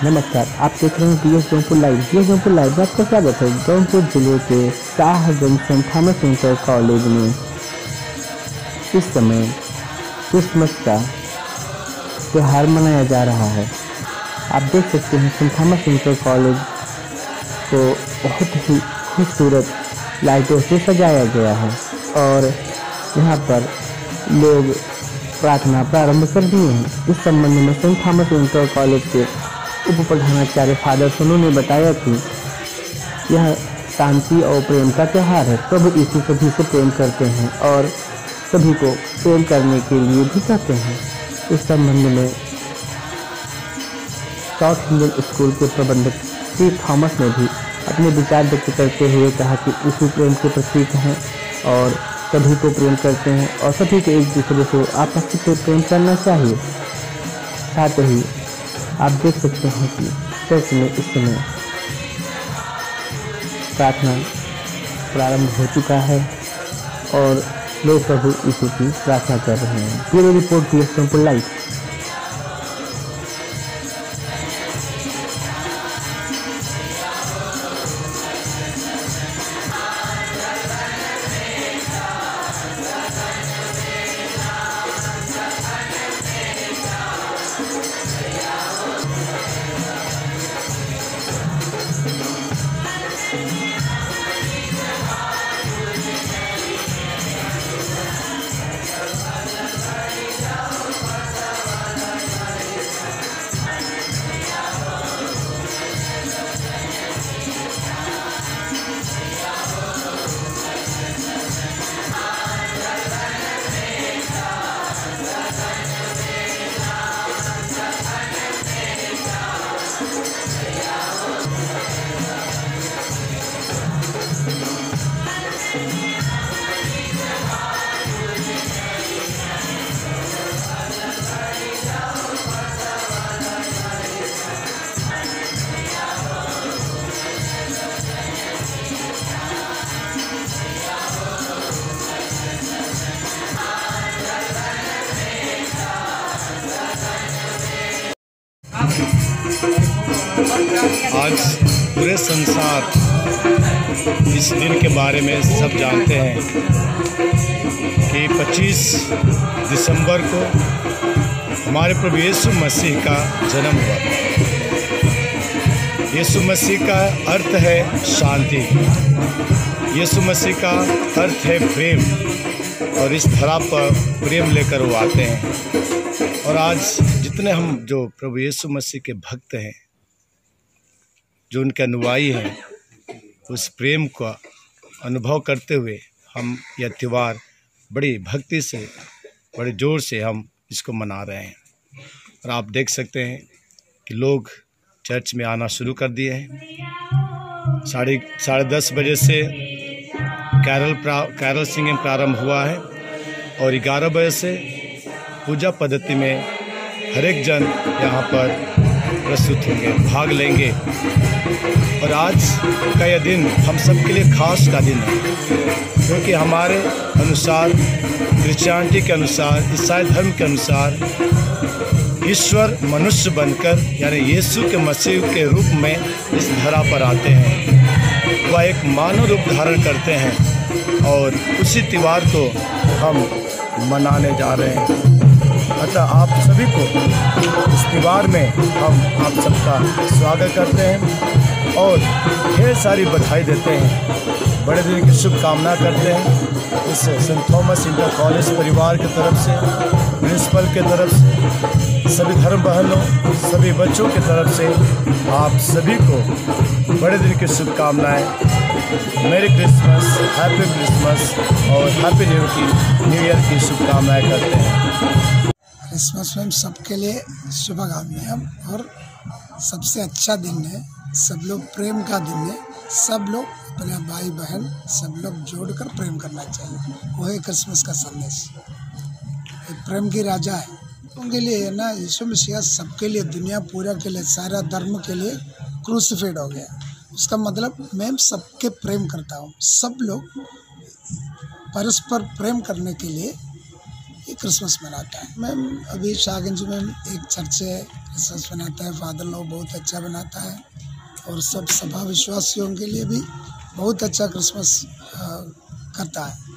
नमस्कार, आप देख रहे हैं DS Jaunpur live. DS Jaunpur live में आपका स्वागत है। जौनपुर जिले के Shahganj saint Thomas inter college में इस समय क्रिसमस का त्यौहार मनाया जा रहा है। आप देख सकते हैं सेंट थॉमस इंटर कॉलेज को बहुत ही खूबसूरत लाइटों से सजाया गया है और यहाँ पर लोग प्रार्थना प्रारंभ कर दिए हैं। इस संबंध में सेंट थॉमस इंटर कॉलेज के उप प्रधानाचार्य फादर सोनू ने बताया कि यह शांति और प्रेम का त्यौहार है। प्रभु यीशु सभी से प्रेम करते हैं और सभी को प्रेम करने के लिए भी कहते हैं। इस संबंध में साउथ इंडियन स्कूल के प्रबंधक श्री थॉमस ने भी अपने विचार व्यक्त करते हुए कहा कि यीशु प्रेम के प्रतीक हैं और सभी को प्रेम करते हैं और सभी को एक दूसरे से आपस में प्रेम करना चाहिए। साथ ही आप देख सकते हैं कि चर्च में इस समय प्रार्थना प्रारंभ हो चुका है और लोग प्रभु यीशु की प्रार्थना कर रहे हैं। Bureau report DS Jaunpur live. आज पूरे संसार इस दिन के बारे में सब जानते हैं कि 25 दिसंबर को हमारे प्रभु यीशु मसीह का जन्म हुआ। यीशु मसीह का अर्थ है शांति, यीशु मसीह का अर्थ है प्रेम और इस धरा पर प्रेम लेकर वो आते हैं। और आज जितने हम जो प्रभु यीशु मसीह के भक्त हैं, जो उनके अनुयायी हैं, उस प्रेम का अनुभव करते हुए हम यह त्यौहार बड़ी भक्ति से बड़े ज़ोर से हम इसको मना रहे हैं। और आप देख सकते हैं कि लोग चर्च में आना शुरू कर दिए हैं। साढ़े 10 बजे से कैरल सिंगिंग प्रारंभ हुआ है और 11 बजे से पूजा पद्धति में हर एक जन यहाँ पर प्रस्तुत होंगे, भाग लेंगे। और आज का यह दिन हम सब के लिए खास का दिन है, क्योंकि हमारे अनुसार, क्रिश्चियनिटी के अनुसार, ईसाई धर्म के अनुसार ईश्वर मनुष्य बनकर यानी यीशु के मसीह के रूप में इस धरा पर आते हैं। वह एक मानव रूप धारण करते हैं और उसी त्यौहार को हम मनाने जा रहे हैं। अतः आप सभी को इस त्यौहार में हम आप सबका स्वागत करते हैं और ढेर सारी बधाई देते हैं, बड़े दिन की शुभकामना करते हैं। इस सेंट थॉमस इंटर कॉलेज परिवार की तरफ से, प्रिंसिपल के तरफ से, सभी धर्म बहनों, सभी बच्चों की तरफ से आप सभी को बड़े दिन की शुभकामनाएँ। मेरी क्रिसमस, हैप्पी क्रिसमस और हैप्पी न्यू ईयर की शुभकामनाएँ करते हैं। क्रिसमस में सबके लिए शुभकामनाएं और सबसे अच्छा दिन है। सब लोग प्रेम का दिन है। सब लोग अपने भाई बहन सब लोग जोड़कर प्रेम करना चाहिए। वही क्रिसमस का संदेश, प्रेम की राजा है। उनके लिए है ना, यीशु मसीह सबके लिए, दुनिया पूरा के लिए, सारा धर्म के लिए क्रूसिफाइड हो गया। उसका मतलब मैं सबके प्रेम करता हूँ। सब लोग परस्पर प्रेम करने के लिए क्रिसमस मनाता है। मैम अभी शाहगंज में एक चर्च है, क्रिसमस मनाता है, फादर लोग बहुत अच्छा बनाता है और सब सभा विश्वासियों के लिए भी बहुत अच्छा क्रिसमस करता है।